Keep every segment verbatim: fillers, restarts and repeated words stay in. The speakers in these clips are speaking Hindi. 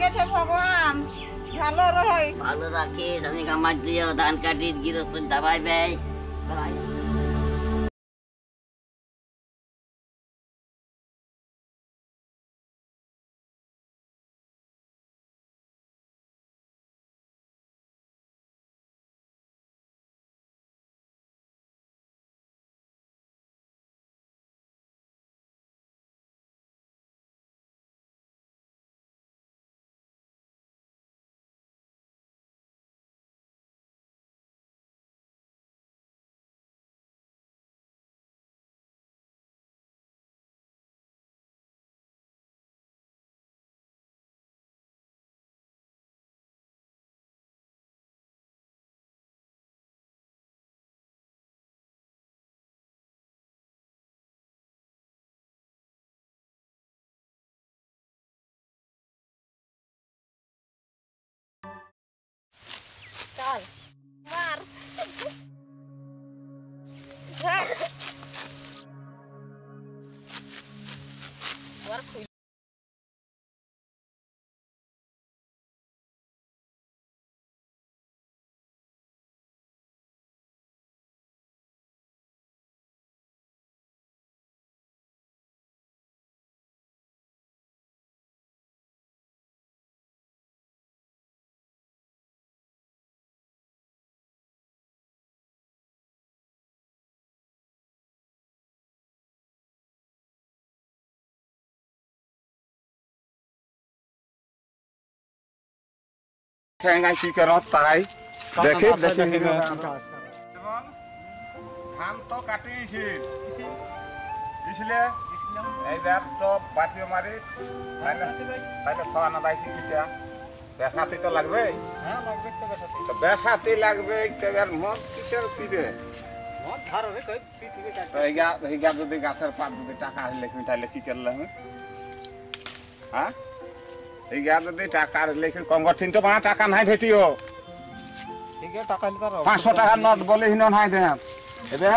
রেখেছে ভগবান ভালো রই ভালো রাখিস আমি কামাজ দিও ধান কাটি গিরস্ত দাবাই বেই চল মার ওর খুই खेंगा की करो ताई देखे देखे हम तो काटे छी इसलिए এই বার তো বাতিও মারি তাইলে তাইলে সওয়া না দাইছি কিটা বেসাতি তো লাগবে হ্যাঁ লাগবে তো বেসাতি তো বেসাতি লাগবে এবার মদ কিসের পিবে মদ ধার রে কই পিবে কাটে এইগা এইগা যদি গাছের পাত যদি টাকা হইলে কি তাইলে কি করলে আমি হ্যাঁ এইগা যদি টাকা হইলে কি কঙ্গর তিন তো পাঁচ টাকা নাই ভেটিও ঠিক আছে টাকা দিতে পারো পাঁচশো টাকা নোট বলে হিনো নাই দে এবে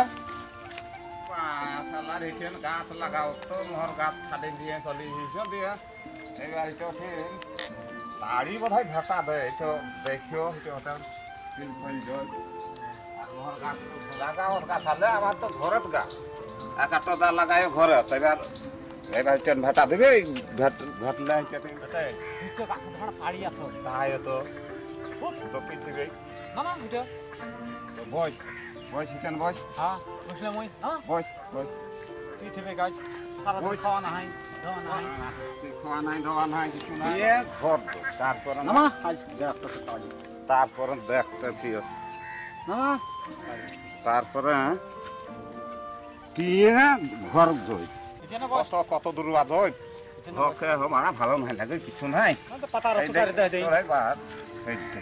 সালার হিটেন গাছ লাগাও তো মোহর গাছ খালি দিয়ে চলি হিসো দিয়া এবার তো ঠিক তাড়ি বোধহয় ভেটা দে তো দেখিও তো ওটা তিন ফল জল আর মোহর গাছ লাগাও গাছ আলে আমার তো ঘরত গাছ একটা দা লাগায় ঘরে এবার এবার টেন ভেটা দেবে ভেট ভেটলে হিটেন ভেটে দুটো গাছ ধরা পাড়ি আছে তাই তো খুব তো পৃথিবী না না এটা তো বস বস হিটেন বস হ্যাঁ বসলে মই হ্যাঁ বস বস পৃথিবী গাছ সারা দিন খাওয়া না হয় ধোয়া না হয় খাওয়া নাই ধোয়া নাই কিছু নাই এ ঘর তারপর না আজ দেখতে পারি তারপর দেখতেছি না তারপরে কি ঘর জয় কত কত দূর বাজ হয় ওকে হমারা ভালো নাই লাগে কিছু নাই তো পাতা রস করে দে দেই একবার এই দেখ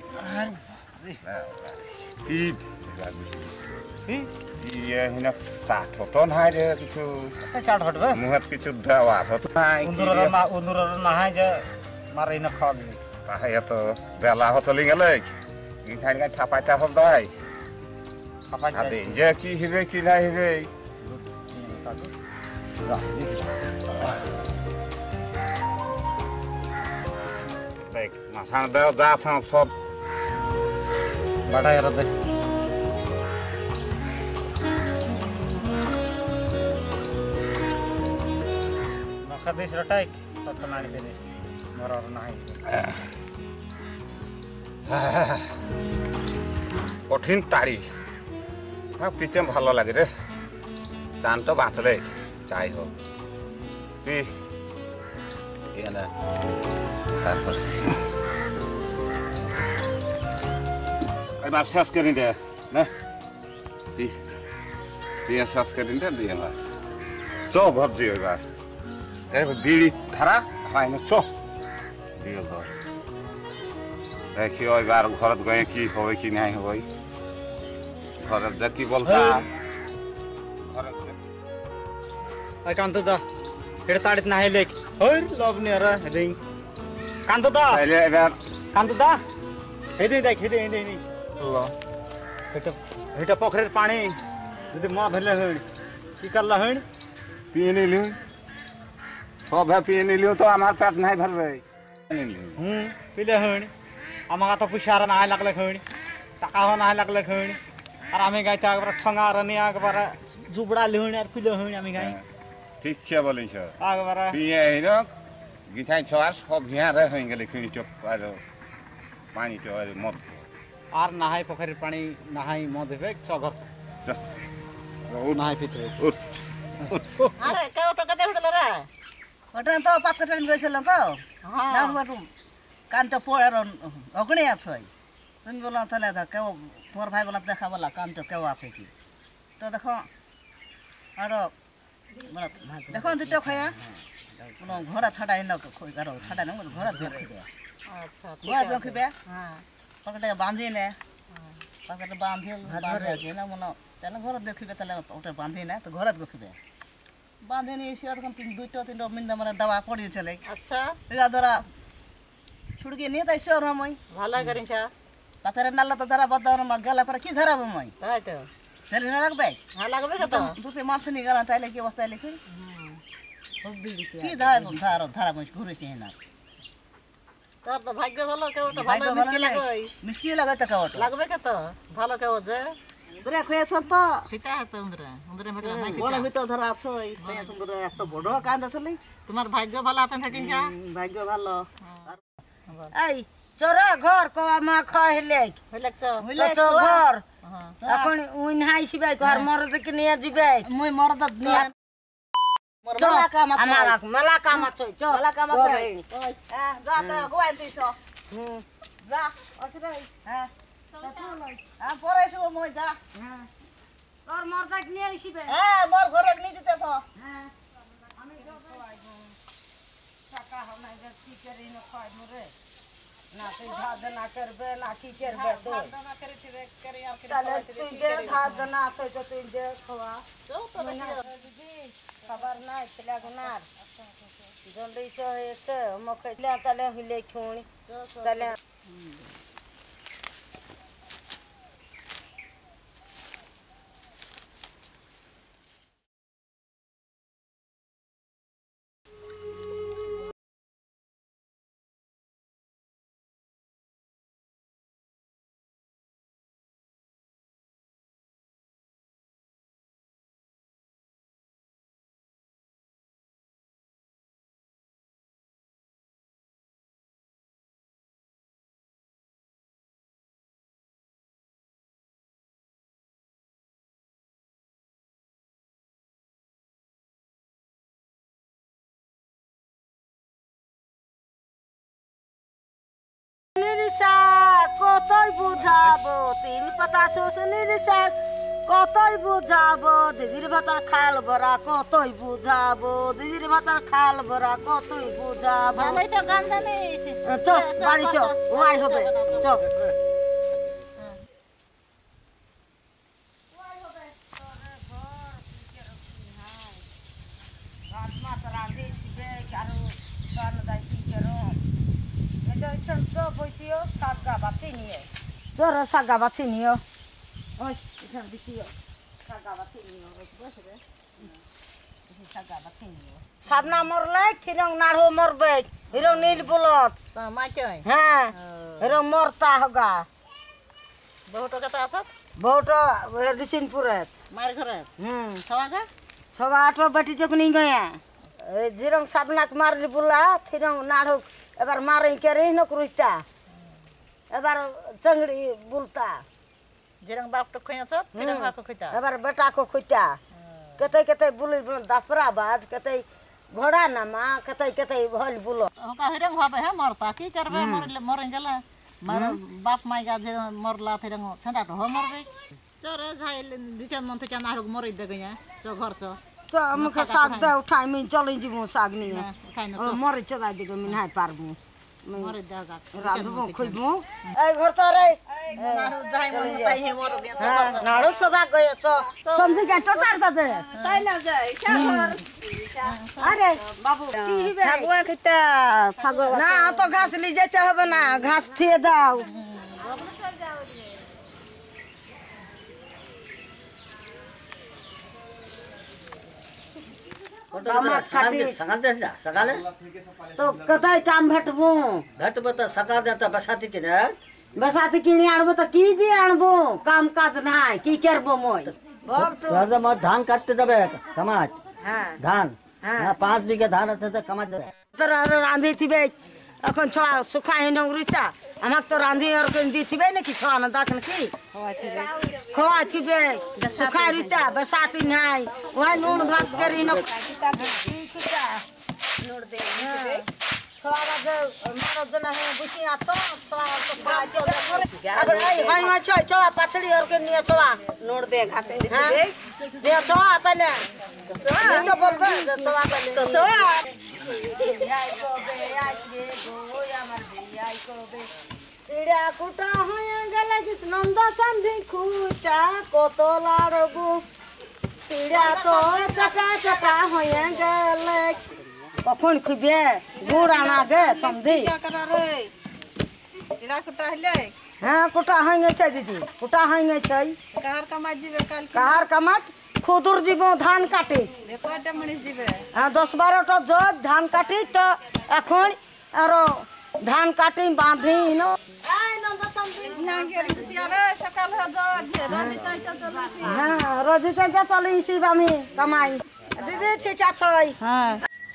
কি কি ইয়ে হিনা চাট হতো নাই রে কিছু চাট হটবে মুহত কিছু দেওয়া হতো নাই উন্দুর না উন্দুর না হয় যে মারাই না খাওয়া দিবি তাই তো বেলা হতলি গেলে ই থাইন গায় ঠাপাইতা হল দাই ঠাপাই দে যে কি হিবে কি না হিবে দেখ মাথা দাও যা সব বাড়াই রাখে দেশ রটাই তত নাড়ি দেনে মরর নাই কঠিন তাড়ি হ্যাঁ পিতে ভালো লাগে রে চান তো বাঁচলে যাই হোক তুই এখানে তারপর এবার শেষ করে দে না তুই তুই শেষ করে দে দিয়ে মাস চ ঘর দিয়ে এবার বিড়ি ধারা হয় না চো দিয়ে ঘর দেখি এবার ঘরত গয়ে কি হবে কি নাই হবে ঘরত যা কি বলতা কান্ত দা এটা তাড়িত না হইলে হই লব নি আরা হেদিং কান্ত দা তাইলে এবার কান্ত দা হেদিং দেখ হেদিং হেদিং আল্লাহ এটা এটা পোখরের পানি যদি মদ হইলে হই কি করলা হই পিয়ে নিলি সব পিয়ে নিলিও তো আমার পেট নাই ভরবে হুম পিলে হইন আমাকে তো পুষার না লাগলে হইন টাকাও না লাগলে হইন আর আমি গাইতে একবার ঠঙা রানি একবার জুবড়া লিহইন আর পিলে হইন আমি গাই ঠিক সে বলিস একবার পিয়ে হিনক গিথাই ছয়ার সব হিয়ারে হয়ে গেলে খুঁড়ি চপ আর পানি তো আর মদ আর নাহাই পোখরির পানি নাহাই মদ হবে চ ঘর নাহাই পিতে উঠ আরে কেউ টাকাতে উঠলো রে ওটা তো পাঁচ কাটা গেছিলাম তো হ্যাঁ কানটা পড়ে অগণে আছে তুমি বলো তাহলে কেউ তোমার ভাই বলা দেখা বলা কান তো কেউ আছে কি তো দেখো আরো দেখো দুটো খায়া কোনো ঘোড়া ছাড়াই না আরো ছাড়াই না ঘোড়া দেখবে আচ্ছা ঠিক ঘোড়া আছে দেখবে হ্যাঁ পকেটে বাঁধি নে পকেটে বাঁধি বাঁধে আছে না মনে তাহলে ঘোড়া দেখবে তাহলে ওটা বাঁধি না তো ঘোড়া দেখবে বাঁধে নিয়ে এসে তখন তিন দুইটা তিনটা মিনিট মানে ডাবা পড়িয়ে চলে আচ্ছা এরা ধরা ছুটকে নিয়ে তাই সর মই ভালো করিস পাথরের নাল্লা তো ধরা বদার গেলা পরে কি ধরাবো মই তাই তো ছেলে না রাখবে হ্যাঁ লাগবে কত দুতে মাছ নিয়ে গেলাম তাইলে কি অবস্থায় লিখি হুম কি ধর ধর ধরা মই ঘুরেছি না তোর তো ভাগ্য ভালো কেউ তো ভাগ্য ভালো ভালো মিষ্টি লাগে। লাগবে মিষ্টি লাগে তো কেউ লাগবে কত ভালো কেউ যে ঘুরে খুঁয়েছ তো খিতা হতো উন্দরে উন্দরে মেটে নাই বড় খিতা ভিতর ধরা আছো এই সুন্দর একটা বড় কান্দ আসলে তোমার ভাগ্য ভালো আছেন ঠাটিনসা ভাগ্য ভালো এই চোরা ঘর কওয়া মা খাইলে হইলে তো হইলে তো ঘর হ্যাঁ এখন উইন হাইছিবে ঘর মরদকে নিয়ে যাবে মই মরদ নিয়ে মেলা কাম আছে আমার মেলা কাম আছে চ মেলা কাম আছে হ্যাঁ যা তো গোয়াই দিছ হুম যা আসরে হ্যাঁ হ্যাঁ পরে এসব মই যা তোর মরদাক নিয়ে আইছিবে হ্যাঁ মোর ঘরে নিয়ে দিতেছ হ্যাঁ আমি যাব টাকা হনা যে কি করি না খাই মরে না তুই ধাদ না করবে না কি করবে তো না করে দিবে করে আর তাহলে তুই যে ধাদ না আছে তো তুই যে খাওয়া তো তো দিদি খবর নাই ছেলে গুনার জলদি সে হয়েছে মুখে তাহলে হইলে খুঁড়ি তাহলে শাক কতই বুঝাবো তিন পাতা শুশুনির শাক কতই বুঝাবো দিদির ভাতার খাল ভরা কতই বুঝাবো দিদির ভাতার খাল ভরা কতই বুঝাবো ভালোই তো গান জানিস চ বাড়ি চ ওয়াই হবে চ তোর সাগা বাছি নিও ওই এখানে দিছিও সাগা বাছি নিও সাগা বাছি নিও সাবনা মরলে খিরং নাড়ো মরবে হিরো নীল বলত মাই কই হ্যাঁ হিরো মরতা হগা বহুত কত আছে বহুত রিসিনপুরে মায়ের ঘরে হুম সবাগা ছবা আটো বেটি যখন গয়া এই জিরং সাবনাক মারলি বুলা থিরং নাড়ো এবার মারে কেরে নকরুইতা এবার চংড়ি বুলতা যেরং বাপ তো খই আছে তেরং বাপ খইতা এবার বেটা কো খুইতা কেতে কেতে বুলি দাফরা বাজ কেতে ঘোড়া নামা কেতে কেতে ভল বুলো হকা হেরং ভাবে হে মরতা কি করবে মরলে মরে গেলে মার বাপ মাই গা যে মরলা তেরং ছঁডা তো হ মরবে চরে যাইল দিচন মন থেকে না হোক মরে দেগয়া চ ঘর চ তো আমাকে শাক দে উঠাই আমি চলে যাবো শাক নিয়ে খাই না মরে চলাই দিকে আমি নাই পারবো মরে দেগা রাঁধবো খুঁজবো এই ঘর তো রে নারু যাই মন তাই হে মর গে হ্যাঁ নাড়ু ছদা গয়ে চ সমঝি গে টোটার দাদে তাই না যায় সাগর আরে বাবু কি হিবে ছাগুয়া খেতা ছাগল না তো ঘাস লি যেতে হবে না ঘাস থিয়ে দাও कामात खाटी सकाल दे सकाल तो कतई काम भेटबो घट बता सकाल देता बसाती के ना बसाती किनी आनबो तो की दी आनबो काम काज नाय की करबो मोय बाप तो दादा मत धान काटते दबे कमाज हां धान हां हां पाँच बीघा धान আছে তো कमाज दबे तर रांधी थिबे এখন ছ সুখা হেন উরিতা আমাক তো রাঁধি আর কোন দি থিবে নাকি ছ না দেখন কি খোয়া থিবে সুখা রিতা বসাতি নাই ওই নুন ভাত করি ন নোর দে ছড়া যে মার জন হে বুঝি আছো ছড়া তো খোয়া তো আগে এই হাই হাই ছ ছ পাছড়ি আর কে নিয়ে ছড়া নোর দে ঘাটে হ্যাঁ দে ছড়া তালে ছড়া তো বলবে ছড়া তালে তো ছড়া আই কবে আসবে গো আমার বিয়াই কবে চিড়া কুটা হয়ে গেলে কি নন্দ সন্ধি খুটা কত লাড়বু চিড়া তো চাকা চাকা হয়ে গেলে কখন খুবে গুড় আনা গে সন্ধি চিড়া কুটা হইলে হ্যাঁ কুটা হয়ে গেছে দিদি কুটা হয়ে গেছে কাহার কামাই যাবে কাল কাহার কামাত খুদুর জীব ধান কাটে কয়টা মনিষ যাবে হ্যাঁ দশ বারোটা জব ধান কাটি তো এখন আর ধান কাটি বাঁধি নো সকাল হ্যাঁ রোজিতে চলিছি আমি কামাই দিদি ঠিক আছে হ্যাঁ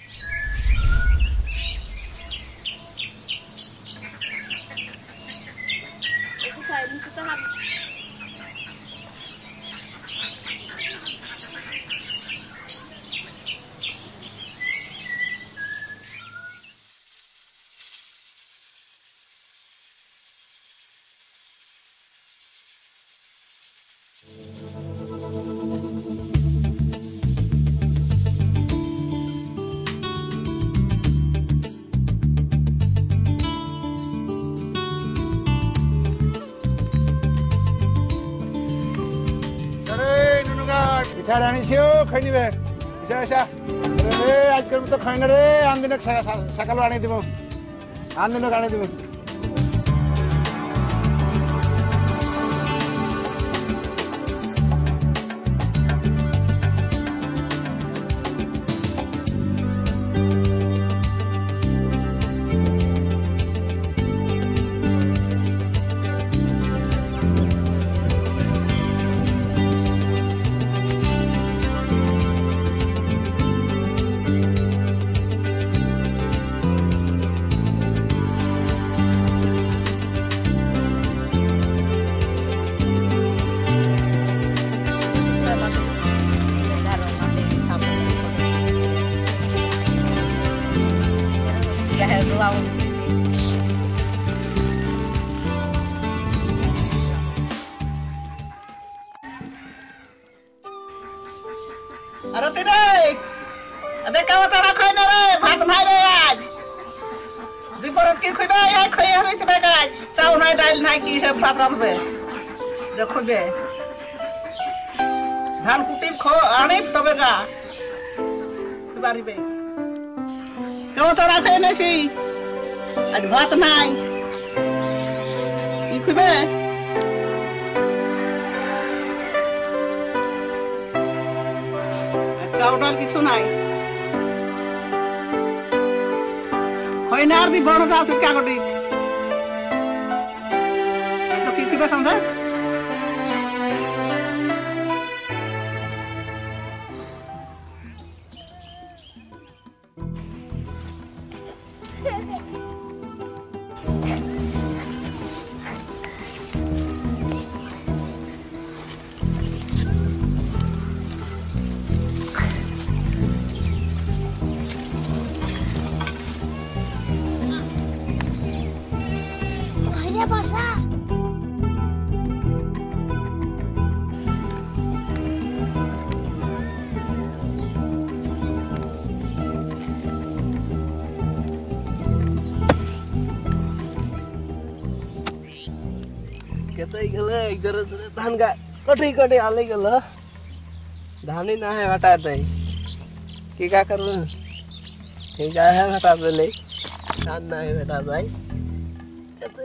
পিঠা আনিছিও খাই নিবে পিঠা আসা রে আজকাল তো খাই না রে আন দিন সকাল আনি দিব আন দিন আনি দিব अरे तेरे अबे कावा चढ़ा खाई ना रे भात भाई रे आज दिपरत की खुबे या खाई हमें तबे आज चाउ नहीं डाल नहीं की है भात रांधबे जो खुबे धान कुटी खो आने तबे का बारी बे कावा चढ़ा खाई ना सी आज भात नहीं की खुबे চাউডাল কিছু নাই খয়নার দি বড় যা আছে কাগটি তো কি খিবে সংসার বসা केतै गेले इधर धान का कटै कटै हालै गेल धानै नहे हटा दे की का करू ठीक है हटा दे धान नहे हटा जाए केतै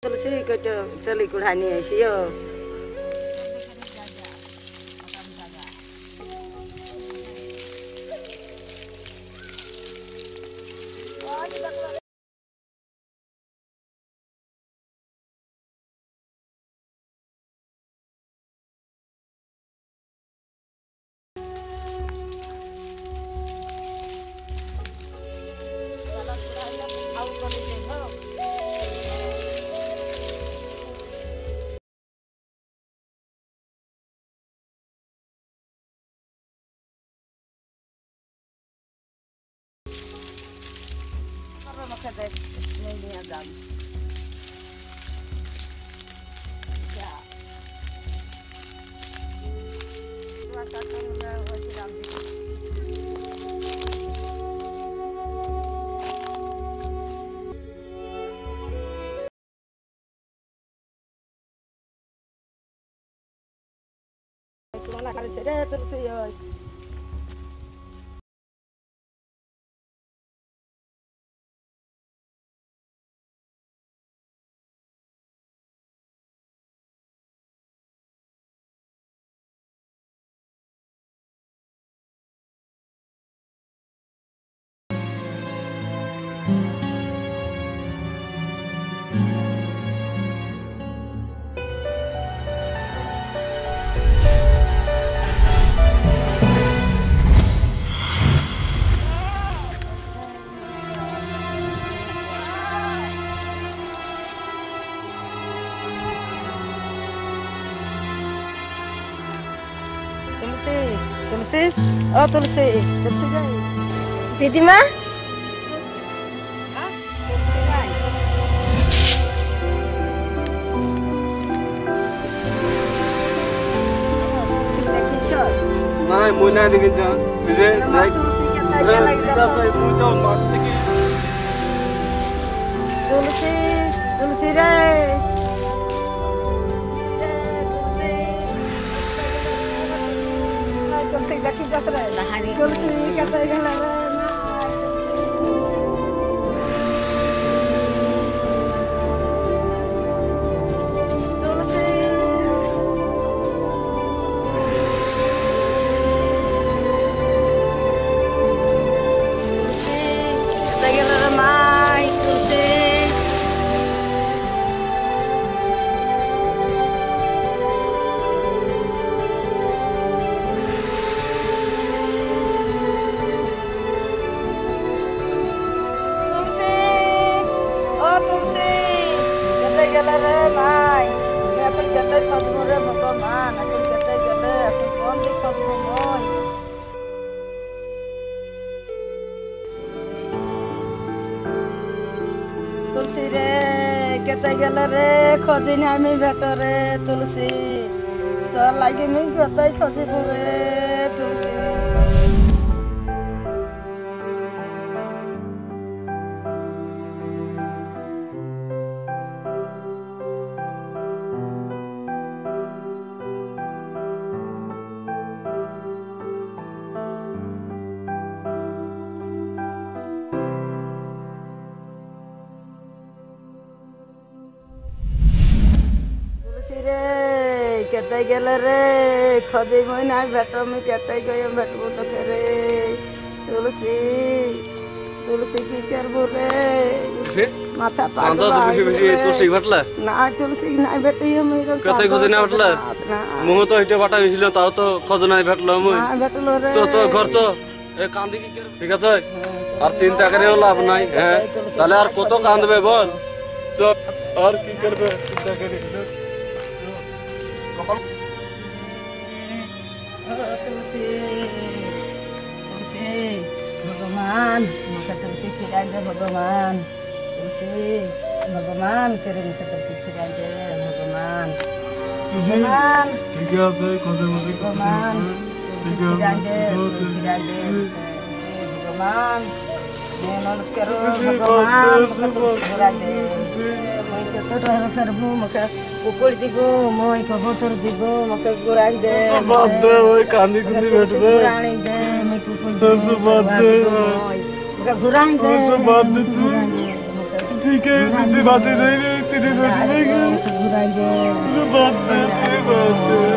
तुलसी कट चली कुढ़ानी ऐसी हो तुलसी तुलसी ओ तुलसी तुलसी जाए दीदी माँ नहीं मुझे नहीं दिखी जा तुझे देख तुलसी तुलसी रे तुलसी देखी जस रे तुलसी कहते गला रे तुलसी रे केते गेल रे खोजी नामी भेट रे तुलसी तोर लागी मी केते खोजिबु रे तुलसी केते गेल रे खोजी মই না भेट मी केते गयो भेटबो तो रे तुलसी तुलसी की करबो रे तुलसी माथा पांदो तो बेसी बेसी तुलसी भेटला ना तुलसी ना भेटियो मी केते खोजी ना भेटला मुह तो हिटे बाटा হইছিল তাও তো খোঁজ নাই भेटलो মই না भेटलो रे তো তো খরচ এ কান্দি কি করে ঠিক আছে আর চিন্তা করে লাভ নাই হ্যাঁ তাহলে আর কত কাঁদবে বল চল আর কি করবে চিন্তা করে तुलसी तुलसी भगवान मुझे तुलसी खिला दे भगवान तुलसी भगवान तेरे मुझे तुलसी खिला दे भगवान भगवान ठीक है आप सही कौन से मुझे भगवान खिला दे खिला दे भगवान मेहनत करो भगवान मुझे तुलसी खिला दे मैं तो रह करबो मुझे कुकुर दिबो মই কবুতর দিব মকে গুরাই দে বাদ দে ওই কান্দি কুন্দি বেটবে গুরাই দে মই কুকুর দিব বাদ দে মকে গুরাই দে বাদ দে তুই ठीक है दीदी बातें नहीं नहीं तेरे रोटी में बात दे तेरे बात